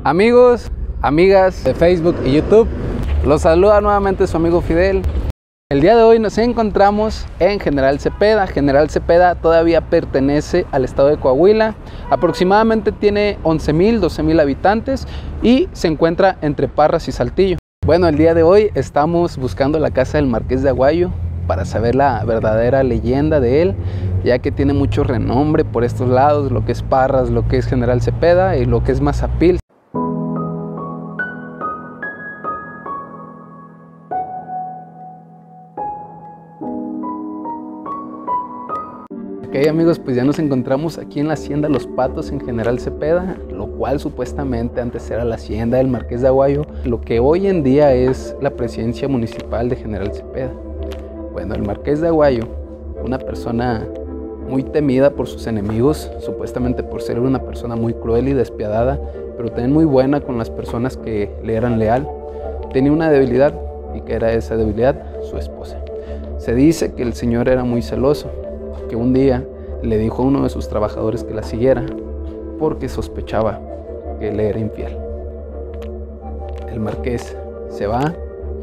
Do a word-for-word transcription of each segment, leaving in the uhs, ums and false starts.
Amigos, amigas de Facebook y YouTube, los saluda nuevamente su amigo Fidel. El día de hoy nos encontramos en General Cepeda. General Cepeda todavía pertenece al estado de Coahuila. Aproximadamente tiene once mil, doce mil habitantes y se encuentra entre Parras y Saltillo. Bueno, el día de hoy estamos buscando la casa del Marqués de Aguayo para saber la verdadera leyenda de él, ya que tiene mucho renombre por estos lados, lo que es Parras, lo que es General Cepeda y lo que es Mazapil. Ok amigos, pues ya nos encontramos aquí en la hacienda Los Patos en General Cepeda, lo cual supuestamente antes era la hacienda del Marqués de Aguayo, lo que hoy en día es la presidencia municipal de General Cepeda. Bueno, el Marqués de Aguayo, una persona muy temida por sus enemigos, supuestamente por ser una persona muy cruel y despiadada, pero también muy buena con las personas que le eran leal, tenía una debilidad, y que era esa debilidad, su esposa. Se dice que el señor era muy celoso, que un día le dijo a uno de sus trabajadores que la siguiera porque sospechaba que le era infiel. El marqués se va.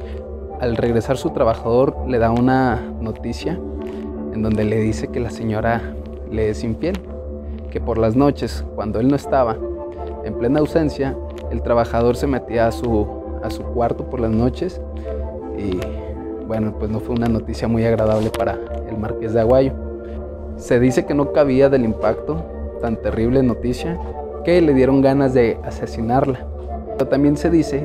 Al regresar su trabajador le da una noticia en donde le dice que la señora le es infiel, que por las noches, cuando él no estaba, en plena ausencia, el trabajador se metía a su, a su cuarto por las noches y bueno, pues no fue una noticia muy agradable para el Marqués de Aguayo. Se dice que no cabía del impacto tan terrible noticia que le dieron ganas de asesinarla. Pero también se dice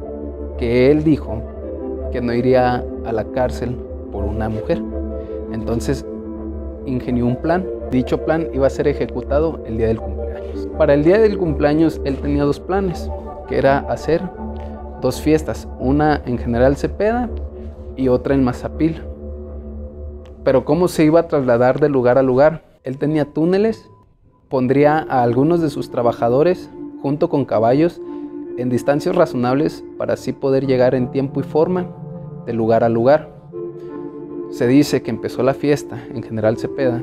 que él dijo que no iría a la cárcel por una mujer. Entonces ingenió un plan. Dicho plan iba a ser ejecutado el día del cumpleaños. Para el día del cumpleaños él tenía dos planes, que era hacer dos fiestas, una en General Cepeda y otra en Mazapil. Pero ¿cómo se iba a trasladar de lugar a lugar? Él tenía túneles, pondría a algunos de sus trabajadores junto con caballos en distancias razonables para así poder llegar en tiempo y forma de lugar a lugar. Se dice que empezó la fiesta en General Cepeda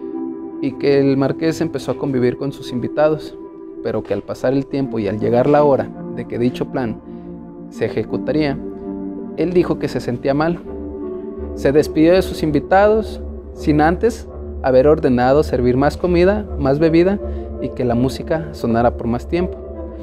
y que el marqués empezó a convivir con sus invitados, pero que al pasar el tiempo y al llegar la hora de que dicho plan se ejecutaría, él dijo que se sentía mal. Se despidió de sus invitados sin antes haber ordenado servir más comida, más bebida y que la música sonara por más tiempo.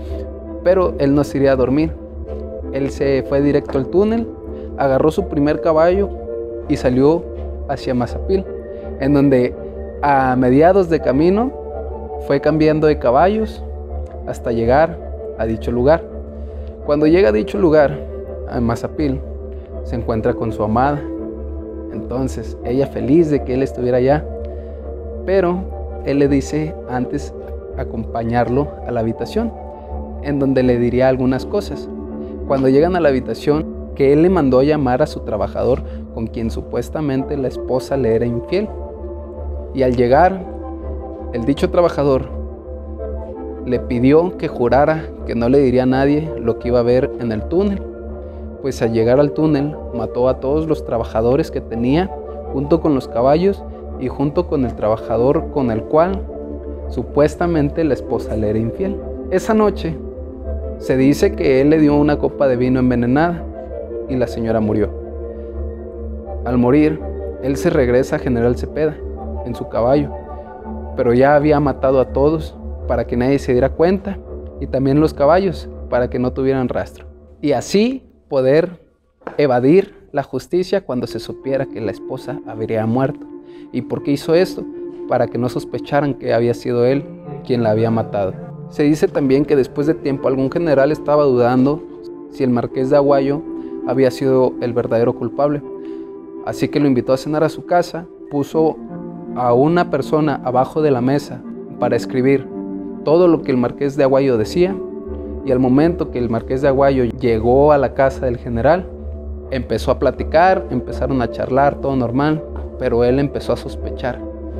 Pero él no se iría a dormir. Él se fue directo al túnel, agarró su primer caballo y salió hacia Mazapil, en donde a mediados de camino fue cambiando de caballos hasta llegar a dicho lugar. Cuando llega a dicho lugar, a Mazapil, se encuentra con su amada. Entonces, ella feliz de que él estuviera allá, pero él le dice antes acompañarlo a la habitación, en donde le diría algunas cosas. Cuando llegan a la habitación, que él le mandó a llamar a su trabajador con quien supuestamente la esposa le era infiel. Y al llegar, el dicho trabajador le pidió que jurara que no le diría a nadie lo que iba a ver en el túnel. Pues al llegar al túnel mató a todos los trabajadores que tenía junto con los caballos y junto con el trabajador con el cual supuestamente la esposa le era infiel. Esa noche se dice que él le dio una copa de vino envenenada y la señora murió. Al morir, él se regresa a General Cepeda en su caballo, pero ya había matado a todos para que nadie se diera cuenta y también los caballos para que no tuvieran rastro. Y así poder evadir la justicia cuando se supiera que la esposa habría muerto. ¿Y por qué hizo esto? Para que no sospecharan que había sido él quien la había matado. Se dice también que después de tiempo algún general estaba dudando si el Marqués de Aguayo había sido el verdadero culpable. Así que lo invitó a cenar a su casa, puso a una persona abajo de la mesa para escribir todo lo que el Marqués de Aguayo decía. Y al momento que el Marqués de Aguayo llegó a la casa del general, empezó a platicar, empezaron a charlar, todo normal, pero él empezó a sospechar.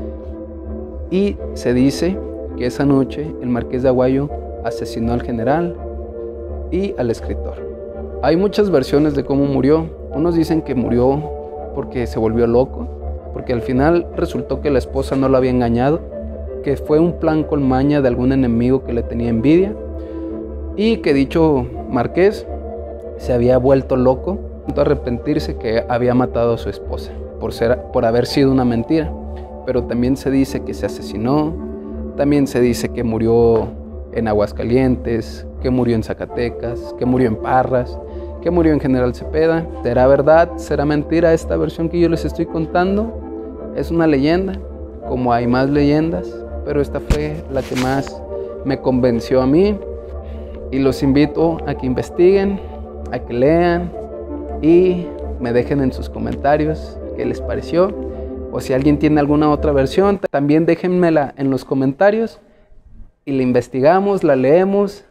Y se dice que esa noche el Marqués de Aguayo asesinó al general y al escritor. Hay muchas versiones de cómo murió. Unos dicen que murió porque se volvió loco, porque al final resultó que la esposa no lo había engañado, que fue un plan con maña de algún enemigo que le tenía envidia. y que dicho marqués se había vuelto loco, tanto arrepentirse que había matado a su esposa por, ser, por haber sido una mentira. Pero también se dice que se asesinó, también se dice que murió en Aguascalientes, que murió en Zacatecas, que murió en Parras, que murió en General Cepeda. ¿Será verdad? ¿Será mentira esta versión que yo les estoy contando? Es una leyenda, como hay más leyendas, pero esta fue la que más me convenció a mí. Y los invito a que investiguen, a que lean y me dejen en sus comentarios qué les pareció. O si alguien tiene alguna otra versión, también déjenmela en los comentarios y la investigamos, la leemos.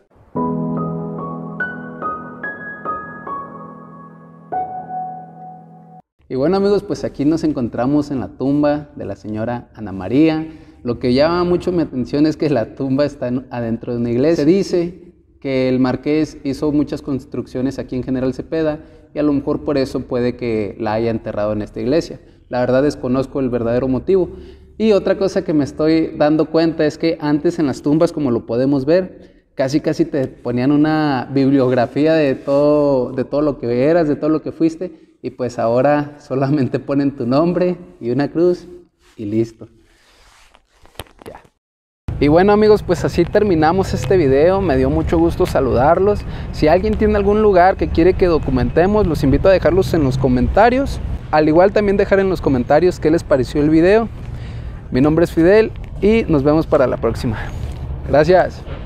Y bueno amigos, pues aquí nos encontramos en la tumba de la señora Ana María. Lo que llama mucho mi atención es que la tumba está adentro de una iglesia. Se dice que el marqués hizo muchas construcciones aquí en General Cepeda y a lo mejor por eso puede que la haya enterrado en esta iglesia. La verdad desconozco el verdadero motivo. Y otra cosa que me estoy dando cuenta es que antes en las tumbas, como lo podemos ver, casi casi te ponían una bibliografía de todo, de todo lo que eras, de todo lo que fuiste, y pues ahora solamente ponen tu nombre y una cruz y listo. Ya. Y bueno amigos, pues así terminamos este video. Me dio mucho gusto saludarlos. Si alguien tiene algún lugar que quiere que documentemos, los invito a dejarlos en los comentarios. Al igual también dejar en los comentarios qué les pareció el video. Mi nombre es Fidel y nos vemos para la próxima. Gracias.